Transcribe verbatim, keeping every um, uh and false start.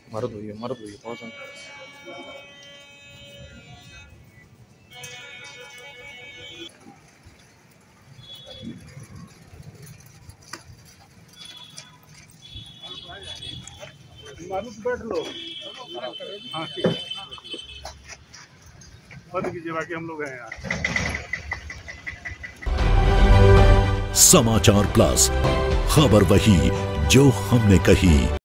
मर्द हुई है, मर्द हुई है बहुत। बैठ लो। हाँ ठीक है, बंद कीजिए, बाकी हम लोग हैं यहाँ। समाचार प्लस, खबर वही जो हमने कही।